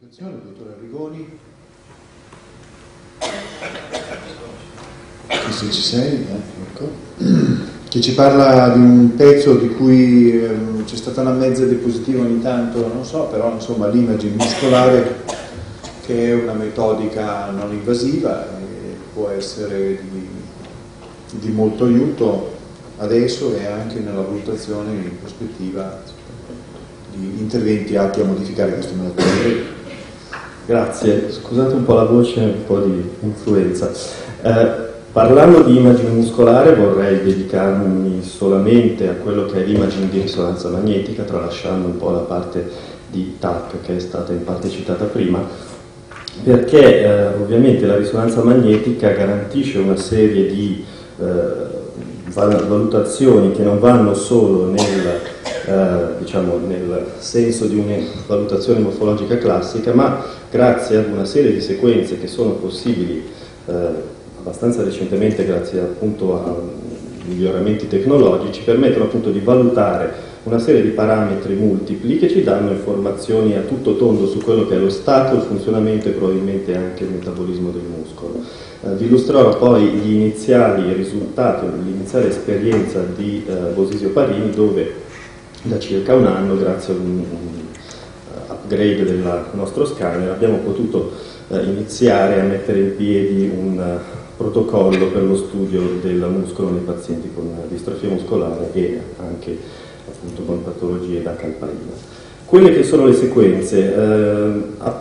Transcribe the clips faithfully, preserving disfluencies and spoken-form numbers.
presentazione, il dottor Arrigoni. Se ci sei, eh, ecco. Che ci parla di un pezzo di cui eh, c'è stata una mezza diapositiva ogni tanto, non so, però insomma l'imaging muscolare, che è una metodica non invasiva e può essere di, di molto aiuto adesso e anche nella valutazione in prospettiva di interventi atti a modificare questo modello. Grazie, scusate un po' la voce, un po' di influenza. Eh, parlando di imaging muscolare vorrei dedicarmi solamente a quello che è l'imaging di risonanza magnetica, tralasciando un po' la parte di T A C che è stata in parte citata prima, perché eh, ovviamente la risonanza magnetica garantisce una serie di eh, valutazioni che non vanno solo nel, eh, diciamo, nel senso di una valutazione morfologica classica, ma grazie ad una serie di sequenze che sono possibili eh, abbastanza recentemente grazie appunto a miglioramenti tecnologici, permettono appunto di valutare una serie di parametri multipli che ci danno informazioni a tutto tondo su quello che è lo stato, il funzionamento e probabilmente anche il metabolismo del muscolo. Eh, vi illustrerò poi gli iniziali risultati, l'iniziale esperienza di eh, Bosisio Parini, dove da circa un anno, grazie a un, un upgrade del nostro scanner, abbiamo potuto eh, iniziare a mettere in piedi un uh, protocollo per lo studio del muscolo nei pazienti con distrofia muscolare e anche appunto con patologie da calpaina. Quelle che sono le sequenze, eh,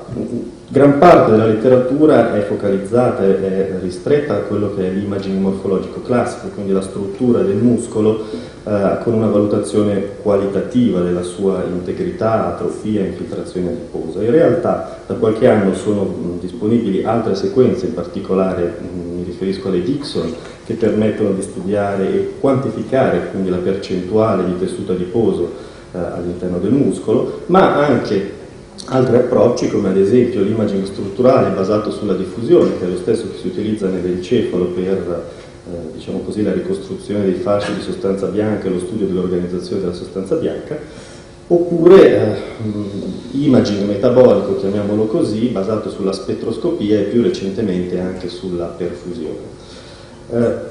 gran parte della letteratura è focalizzata, è ristretta a quello che è l'imaging morfologico classico, quindi la struttura del muscolo eh, con una valutazione qualitativa della sua integrità, atrofia, infiltrazione adiposa. In realtà da qualche anno sono mh, disponibili altre sequenze, in particolare mh, mi riferisco alle Dixon, che permettono di studiare e quantificare quindi la percentuale di tessuto adiposo eh, all'interno del muscolo, ma anche altri approcci come ad esempio l'imaging strutturale basato sulla diffusione, che è lo stesso che si utilizza nell'encefalo per eh, diciamo così, la ricostruzione dei fasci di sostanza bianca e lo studio dell'organizzazione della sostanza bianca, oppure eh, imaging metabolico, chiamiamolo così, basato sulla spettroscopia e più recentemente anche sulla perfusione. Eh,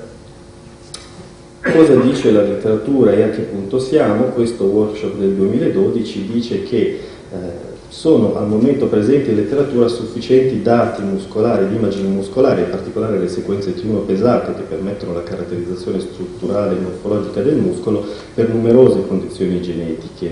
cosa dice la letteratura e a che punto siamo? Questo workshop del duemiladodici dice che eh, sono al momento presenti in letteratura sufficienti dati muscolari, di imaging muscolare, in particolare le sequenze T uno pesate che permettono la caratterizzazione strutturale e morfologica del muscolo per numerose condizioni genetiche,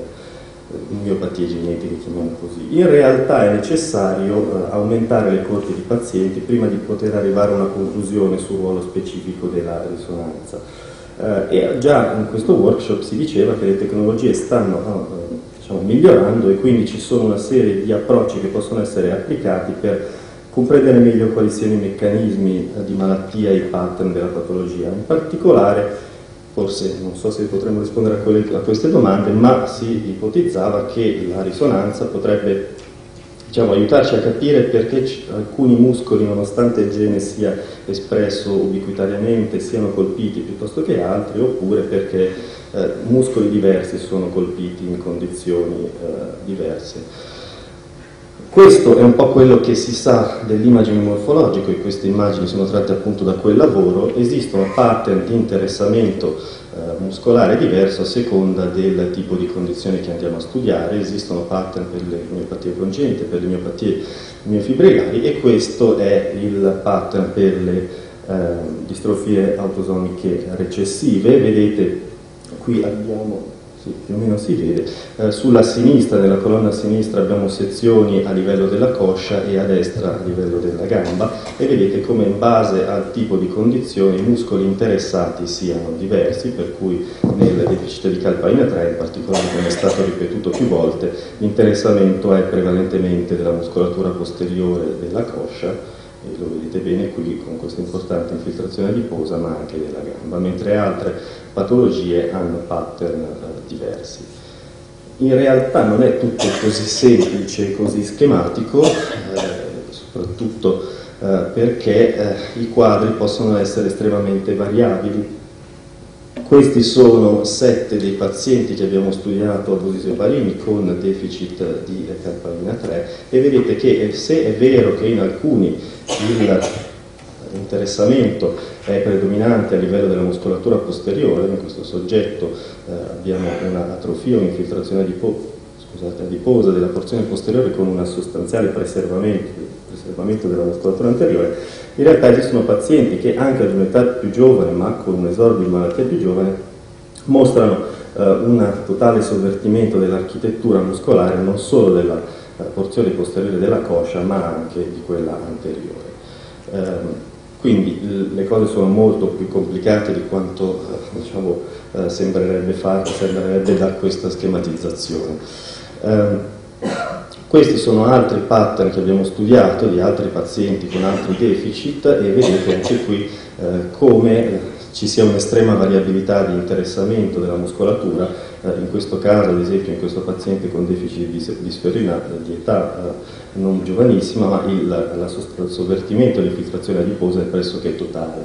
eh, miopatie genetiche, chiamiamo così. In realtà è necessario eh, aumentare le corti di pazienti prima di poter arrivare a una conclusione sul ruolo specifico della risonanza. Eh, e già in questo workshop si diceva che le tecnologie stanno eh, diciamo, migliorando e quindi ci sono una serie di approcci che possono essere applicati per comprendere meglio quali siano i meccanismi eh, di malattia e i pattern della patologia. In particolare, forse non so se potremmo rispondere a, quelle, a queste domande, ma si ipotizzava che la risonanza potrebbe diciamo, aiutarci a capire perché alcuni muscoli, nonostante il gene sia espresso ubiquitariamente, siano colpiti piuttosto che altri, oppure perché eh, muscoli diversi sono colpiti in condizioni eh, diverse. Questo è un po' quello che si sa dell'imaging morfologico e queste immagini sono tratte appunto da quel lavoro. Esistono pattern di interessamento eh, muscolare diverso a seconda del tipo di condizioni che andiamo a studiare. Esistono pattern per le miopatie congenite, per le miopatie miofibrilari e questo è il pattern per le eh, distrofie autosomiche recessive. Vedete, qui abbiamo... Sì, più o meno si vede, eh, sulla sinistra, nella colonna sinistra abbiamo sezioni a livello della coscia e a destra a livello della gamba e vedete come in base al tipo di condizioni i muscoli interessati siano diversi, per cui nel deficit di calpaina tre in particolare, come è stato ripetuto più volte, l'interessamento è prevalentemente della muscolatura posteriore della coscia, e lo vedete bene qui con questa importante infiltrazione adiposa, ma anche della gamba, mentre altre patologie hanno pattern eh, diversi. In realtà non è tutto così semplice e così schematico, eh, soprattutto eh, perché eh, i quadri possono essere estremamente variabili. Questi sono sette dei pazienti che abbiamo studiato a Bosisio Parini con deficit di calpaina tre, e vedete che se è vero che in alcuni l'interessamento è predominante a livello della muscolatura posteriore, in questo soggetto eh, abbiamo un'atrofia o un'infiltrazione adiposa, scusate, adiposa della porzione posteriore con un sostanziale preservamento, preservamento della muscolatura anteriore, in realtà esistono pazienti che anche ad un'età più giovane, ma con un esordio di malattia più giovane, mostrano eh, un totale sovvertimento dell'architettura muscolare non solo della eh, porzione posteriore della coscia, ma anche di quella anteriore. Eh, quindi le cose sono molto più complicate di quanto eh, diciamo, eh, sembrerebbe, far, sembrerebbe da questa schematizzazione. Eh, Questi sono altri pattern che abbiamo studiato di altri pazienti con altri deficit, e vedete anche qui eh, come ci sia un'estrema variabilità di interessamento della muscolatura. Eh, in questo caso, ad esempio, in questo paziente con deficit di disferrina di età eh, non giovanissima, ma il, la, il sovvertimento dell'infiltrazione adiposa è pressoché totale.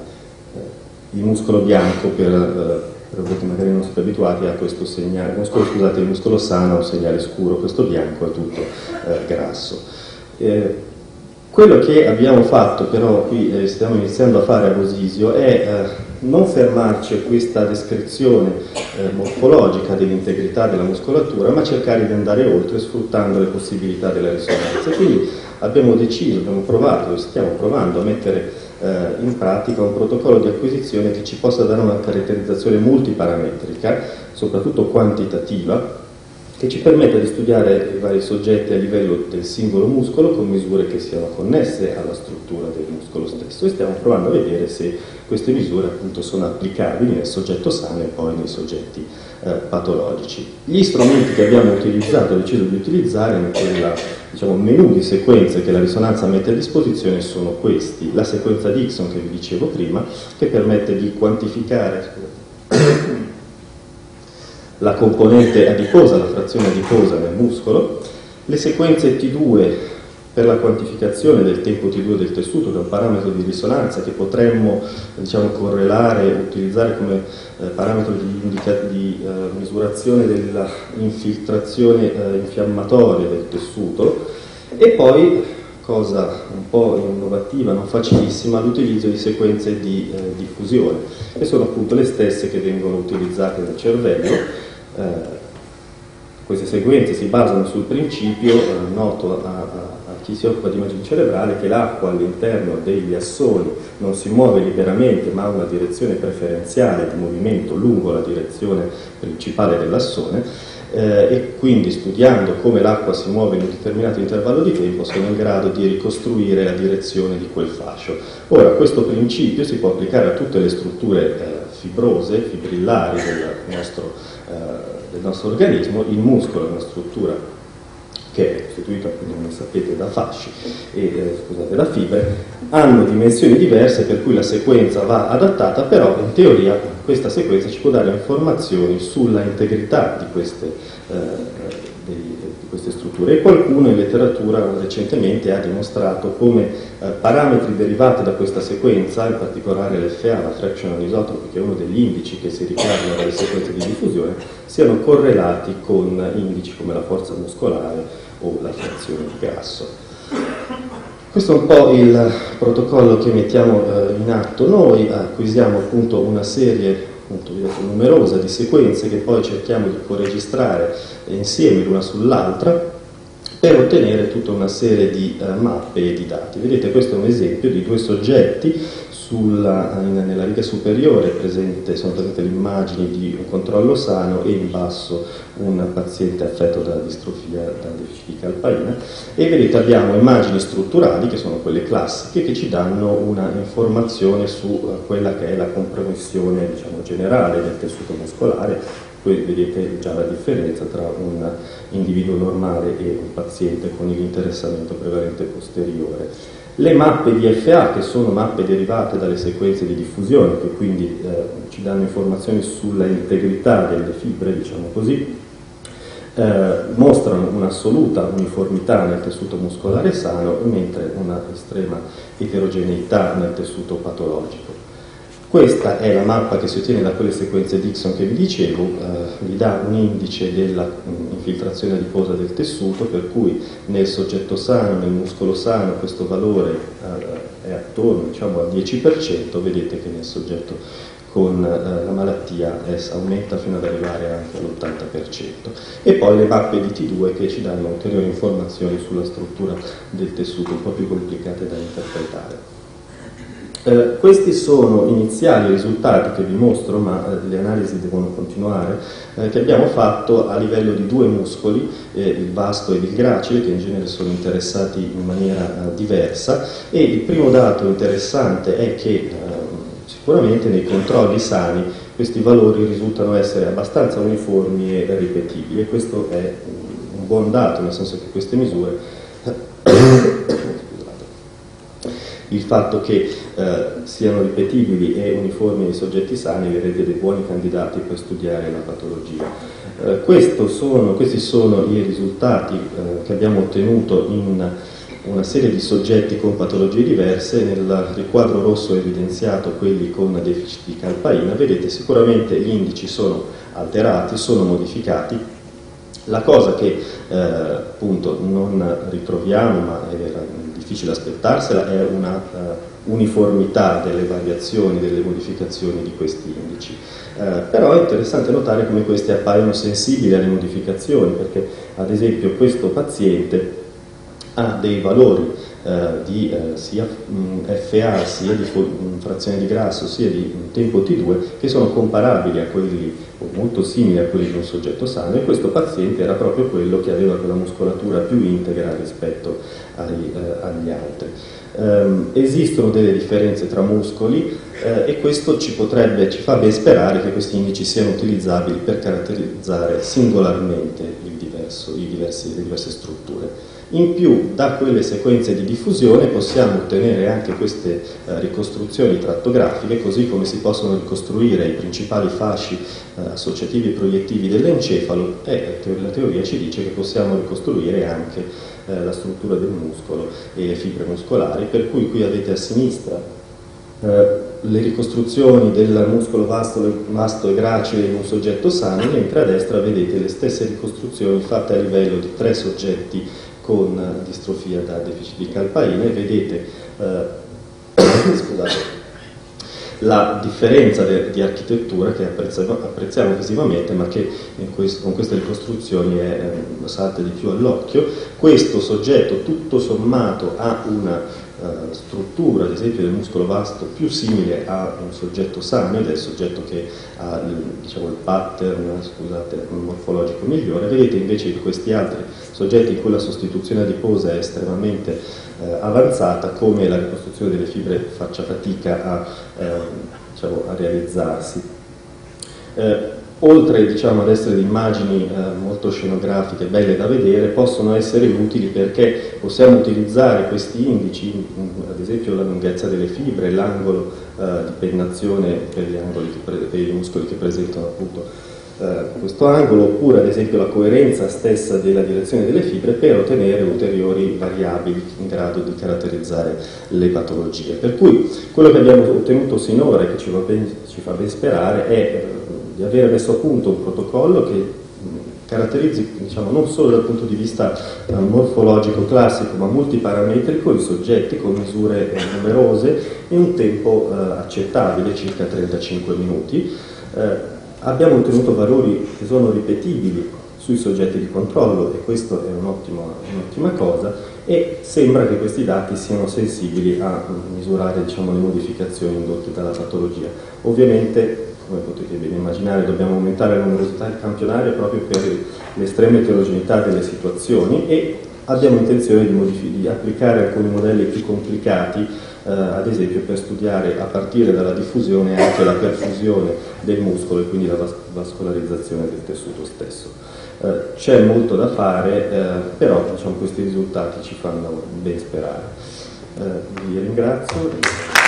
Eh, il muscolo bianco, per eh, per voi che magari non siete abituati, a questo segnale, il muscolo, scusate, il muscolo sano ha un segnale scuro, questo bianco è tutto eh, grasso. Eh, quello che abbiamo fatto però, qui eh, stiamo iniziando a fare a Bosisio, è eh, non fermarci a questa descrizione eh, morfologica dell'integrità della muscolatura, ma cercare di andare oltre sfruttando le possibilità della risonanza. Quindi abbiamo deciso, abbiamo provato, stiamo provando a mettere in pratica un protocollo di acquisizione che ci possa dare una caratterizzazione multiparametrica, soprattutto quantitativa, che ci permetta di studiare i vari soggetti a livello del singolo muscolo con misure che siano connesse alla struttura del muscolo stesso, e stiamo provando a vedere se queste misure appunto sono applicabili nel soggetto sano e poi nei soggetti eh, patologici. Gli strumenti che abbiamo utilizzato, deciso di utilizzare in quella diciamo, menu di sequenze che la risonanza mette a disposizione sono questi: la sequenza Dixon che vi dicevo prima, che permette di quantificare scusate, la componente adiposa, la frazione adiposa nel muscolo, le sequenze T due per la quantificazione del tempo T due del tessuto, che è un parametro di risonanza che potremmo diciamo, correlare e utilizzare come eh, parametro di, indica- di eh, misurazione dell'infiltrazione eh, infiammatoria del tessuto, e poi, cosa un po' innovativa, non facilissima, l'utilizzo di sequenze di eh, diffusione, che sono appunto le stesse che vengono utilizzate nel cervello. Eh, queste sequenze si basano sul principio eh, noto a, a, a chi si occupa di immagini cerebrali, che l'acqua all'interno degli assoni non si muove liberamente, ma ha una direzione preferenziale di movimento lungo la direzione principale dell'assone. Eh, e quindi, studiando come l'acqua si muove in un determinato intervallo di tempo, sono in grado di ricostruire la direzione di quel fascio. Ora, questo principio si può applicare a tutte le strutture eh, fibrose, fibrillari del nostro, eh, del nostro organismo. Il muscolo è una struttura che è costituita, come sapete, da fasci e eh, scusate, da fibre, hanno dimensioni diverse, per cui la sequenza va adattata, però in teoria questa sequenza ci può dare informazioni sulla integrità di queste, eh, di, di queste strutture. E qualcuno in letteratura recentemente ha dimostrato come eh, parametri derivati da questa sequenza, in particolare l'F A, la fractional isotope, che è uno degli indici che si ricavano dalle sequenze di diffusione, siano correlati con indici come la forza muscolare o la frazione di grasso. Questo è un po' il protocollo che mettiamo eh, in atto noi. Acquisiamo appunto una serie appunto, numerosa di sequenze che poi cerchiamo di coregistrare insieme l'una sull'altra per ottenere tutta una serie di eh, mappe e di dati. Vedete, questo è un esempio di due soggetti. Sulla, nella riga superiore presente, sono presenti le immagini di un controllo sano, e in basso un paziente affetto da distrofia da deficit di calpaina, e vedete abbiamo immagini strutturali che sono quelle classiche, che ci danno una informazione su uh, quella che è la compromissione diciamo, generale del tessuto muscolare. Qui vedete già la differenza tra un individuo normale e un paziente con l'interessamento prevalente posteriore. Le mappe di F A, che sono mappe derivate dalle sequenze di diffusione, che quindi eh, ci danno informazioni sulla integrità delle fibre, diciamo così, eh, mostrano un'assoluta uniformità nel tessuto muscolare sano, mentre una estrema eterogeneità nel tessuto patologico. Questa è la mappa che si ottiene da quelle sequenze Dixon che vi dicevo, eh, vi dà un indice dell'infiltrazione adiposa del tessuto, per cui nel soggetto sano, nel muscolo sano, questo valore eh, è attorno, diciamo, al dieci per cento, vedete che nel soggetto con eh, la malattia eh, aumenta fino ad arrivare anche all'ottanta per cento. E poi le mappe di T due che ci danno ulteriori informazioni sulla struttura del tessuto, un po' più complicate da interpretare. Eh, questi sono iniziali risultati che vi mostro, ma eh, le analisi devono continuare, eh, che abbiamo fatto a livello di due muscoli, eh, il vasto ed il gracile, che in genere sono interessati in maniera eh, diversa, e il primo dato interessante è che eh, sicuramente nei controlli sani questi valori risultano essere abbastanza uniformi e ripetibili, e questo è un buon dato, nel senso che queste misure il fatto che eh, siano ripetibili e uniformi nei soggetti sani li rende dei buoni candidati per studiare la patologia. Eh, sono, questi sono i risultati eh, che abbiamo ottenuto in una serie di soggetti con patologie diverse. Nel riquadro rosso evidenziato quelli con deficit di calpaina. Vedete, sicuramente gli indici sono alterati, sono modificati. La cosa che eh, appunto non ritroviamo, ma era difficile aspettarsela, è una uh, uniformità delle variazioni, delle modificazioni di questi indici. Uh, però è interessante notare come questi appaiono sensibili alle modificazioni, perché ad esempio questo paziente ha dei valori uh, di uh, sia mh, F A, sia di mh, frazione di grasso, sia di mh, tempo T due, che sono comparabili a quelli, o molto simili a quelli di un soggetto sano, e questo paziente era proprio quello che aveva quella muscolatura più integra rispetto ai, eh, agli altri. Um, esistono delle differenze tra muscoli eh, e questo ci potrebbe, ci fa ben sperare che questi indici siano utilizzabili per caratterizzare singolarmente il diverso, i diversi, le diverse strutture. In più, da quelle sequenze di diffusione possiamo ottenere anche queste eh, ricostruzioni trattografiche, così come si possono ricostruire i principali fasci eh, associativi e proiettivi dell'encefalo, e la teoria ci dice che possiamo ricostruire anche eh, la struttura del muscolo e le fibre muscolari, per cui qui avete a sinistra eh, le ricostruzioni del muscolo vasto, vasto e gracile in un soggetto sano, mentre a destra vedete le stesse ricostruzioni fatte a livello di tre soggetti con distrofia da deficit di calpaina, e vedete eh, scusate, la differenza de, di architettura che apprezziamo, apprezziamo visivamente, ma che in questo, con queste ricostruzioni è eh, salta di più all'occhio. Questo soggetto tutto sommato ha una Uh, struttura, ad esempio, del muscolo vasto più simile a un soggetto sano, ed è il soggetto che ha il, diciamo, il pattern scusate, morfologico migliore. Vedete invece di questi altri soggetti in cui la sostituzione adiposa è estremamente uh, avanzata, come la ricostruzione delle fibre faccia fatica a, uh, diciamo, a realizzarsi. Uh, Oltre, diciamo, ad essere immagini eh, molto scenografiche, belle da vedere, possono essere utili perché possiamo utilizzare questi indici, ad esempio la lunghezza delle fibre, l'angolo eh, di pennazione per gli, angoli che per i muscoli che presentano appunto eh, questo angolo, oppure ad esempio la coerenza stessa della direzione delle fibre, per ottenere ulteriori variabili in grado di caratterizzare le patologie. Per cui quello che abbiamo ottenuto sinora, e che ci fa ben, ci fa ben sperare, è di avere messo a punto un protocollo che caratterizzi, diciamo, non solo dal punto di vista eh, morfologico classico, ma multiparametrico, i soggetti con misure eh, numerose e un tempo eh, accettabile, circa trentacinque minuti. Eh, abbiamo ottenuto valori che sono ripetibili sui soggetti di controllo, e questo è un'ottima, un'ottima cosa, e sembra che questi dati siano sensibili a misurare, diciamo, le modificazioni indotte dalla patologia. Ovviamente, come potete ben immaginare, dobbiamo aumentare la numerosità campionaria proprio per l'estrema eterogeneità delle situazioni, e abbiamo intenzione di, di applicare alcuni modelli più complicati, eh, ad esempio per studiare a partire dalla diffusione anche la perfusione del muscolo e quindi la vas vascolarizzazione del tessuto stesso. Eh, c'è molto da fare, eh, però, diciamo, questi risultati ci fanno ben sperare. Eh, vi ringrazio.